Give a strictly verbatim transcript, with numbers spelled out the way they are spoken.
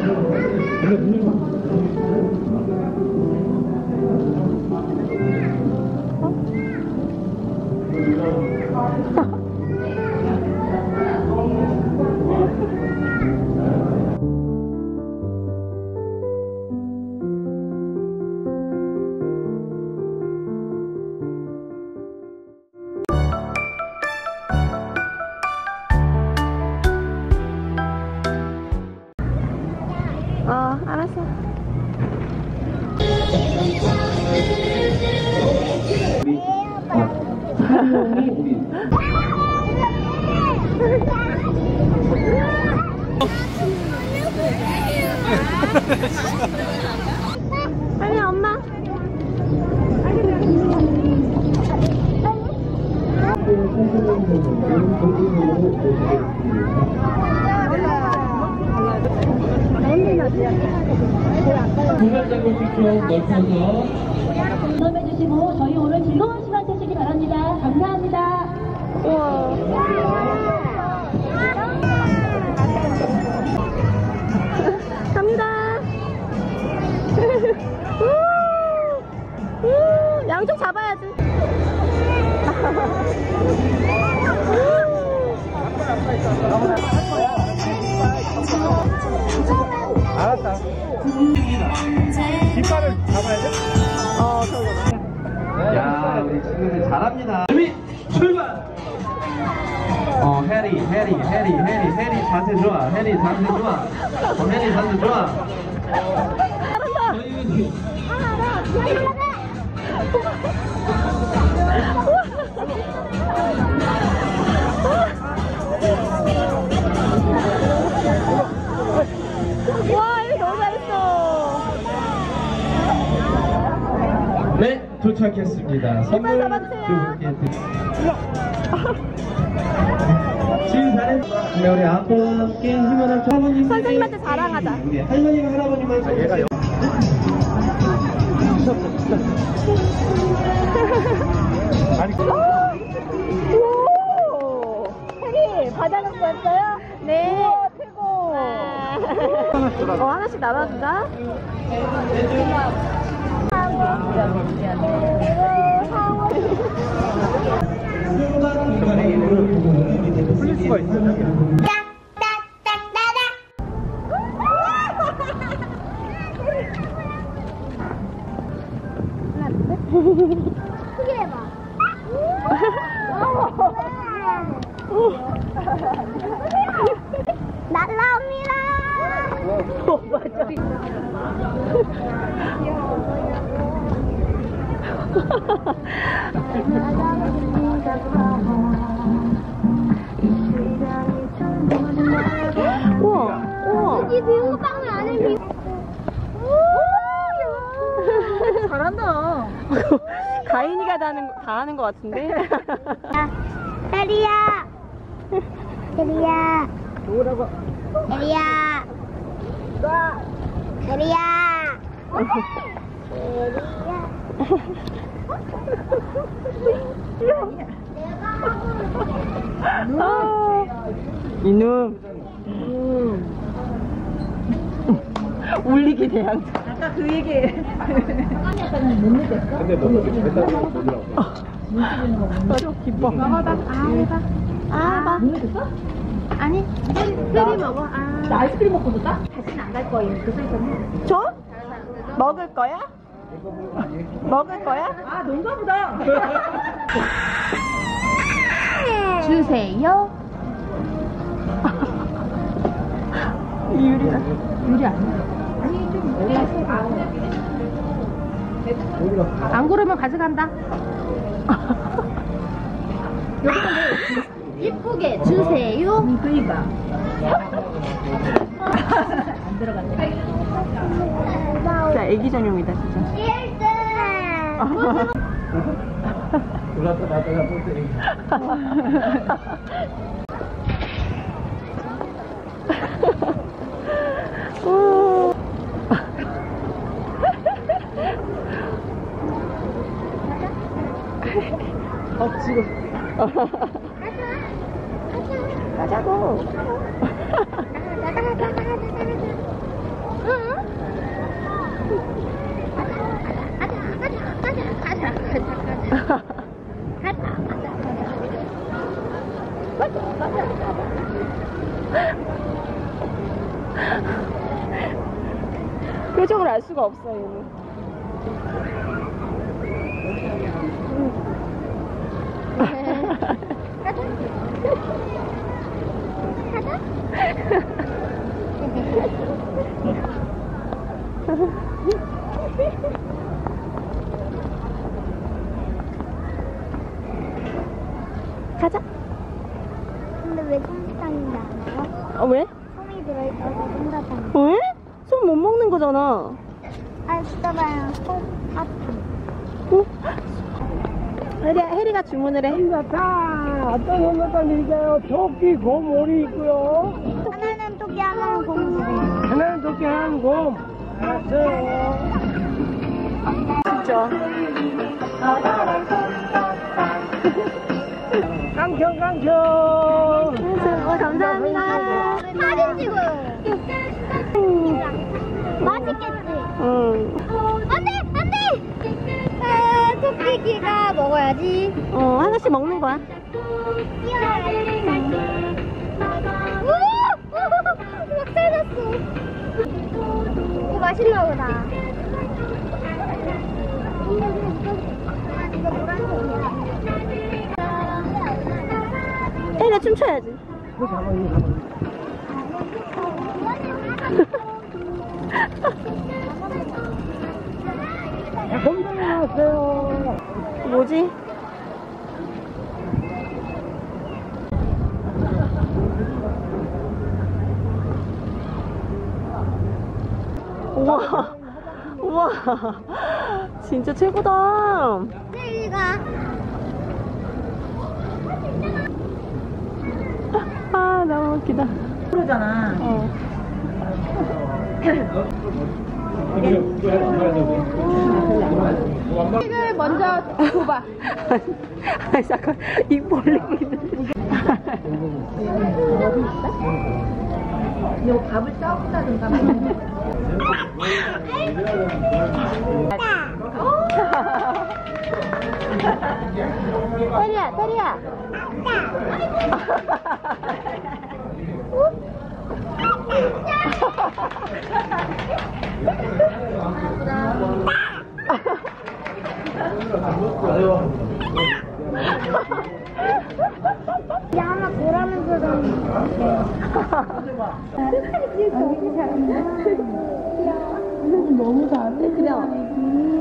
어, 알았어. 빨리 엄마. 공감해주시고 저희 오늘 즐거운 시간 되시기 바랍니다. 감사합니다. 우와. 갑니다. 우, 우, 양쪽 잡아야지. 알았다. 깃발을 잡아야 돼? 어, 저거. 야, 우리 친구들 잘합니다. 준비, 출발! 어, 해리, 해리, 해리, 해리, 해리 자세 좋아. 해리 자세 좋아. 어, 해리 자세 좋아. 잘한다. 와, 이거 너무 잘했어. 네, 도착했습니다. 선물 잡아주세요. 두 분께 드립니다. 지금 잘했어. 네, 우리 아빠와 함께 힘을 합쳐 할머님. 선생님한테 자랑하자. 우리 할머니가 할아버님만 아, 얘가 여... 아니, 오! 혜리, 과자 갖고 왔어요? 네. 우와, 최고. 어, 하나씩 나눠줄까? 풀릴 수가 있어요. 크게 해봐. 날라옵니다. 어, 맞아. 우와, 우와. 여기 미국 빵을 안 해. 미국. 잘한다. 가인이가 다 하는, 다 하는 것 같은데? 혜리야. 혜리야. 뭐라고? 혜리야. 혜리야. 아, 이놈. 음. 울리기 대항. 아까 그 얘기. 근데 뭐 그렇게 잘했다고 뭐더라고. 맞아, 기뻐. 먹어봐. 아, 해봐. 아, 해봐. 뭐 해줬어? 아니, 혜리 먹어. 아. 나 아이스크림 먹고 줄까? 다시는 안 갈 거예요. 그 소리는. 줘? 먹을 거야? 먹을 거야? 아, 농가 보다. 주세요. 유리야. 유리 아니야? 아니, 좀. 안 고르면 가져간다. 예쁘게 주세요. 음, 그니까. 안 들어갔네. 진짜 애기 전용이다, 진짜. 일 등. 올랐다 놨다가 볼때 오. 어, 지금. 가자고. 표정을 알 수가 없어 얘는. 가자. 근데 왜 솜사탕인지 알아요? 어, 왜? 솜이 들어있어서 솜사탕. 왜? 솜 못 먹는 거잖아. 아, 있잖아요. 솜사탕. 어? 혜리, 혜리가 주문을 해. 솜사탕 어떤 솜사탕 드릴까요? 토끼 곰 오리 있고요. 하나는 토끼, 하나는 곰. 하나는 토끼 하나는 곰. 알았어요. 진짜. 깡총 깡총. 어, 감사합니다. 사진 찍어. 맛있겠지? 응. 안 돼! 안 돼! 아, 토끼기가 먹어야지. 어, 하나씩 먹는 거야. 뛰어야지. 오! 막 살렸어. 이거 맛있나 보다. 이거 노란색이야. 혜리가 춤춰야지. 이거 잡아 이거 잡아. 자, 곰돌이 나왔어요. 뭐지? 우와. 우와. 진짜 최고다. 혜리가 아, 너무 웃기다. 그러잖아. 어. 책을 먼저 줘봐. 아니, 잠깐. 입 벌리고 있는데. 너 밥을 싸운다든가. 테리야, 테리야. 이제 하나 보라면서 너무 잘해. 그냥.